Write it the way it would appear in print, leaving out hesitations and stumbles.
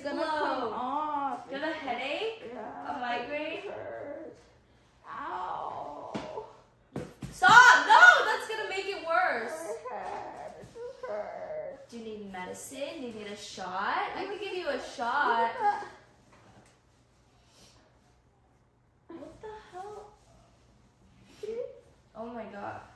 gonna come off. You have a headache? Yeah. A migraine? It hurts. Ow. Stop! No! That's gonna make it worse. My head. It just hurts. Do you need medicine? Do you need a shot? I could give you a shot. What the hell? Oh my god.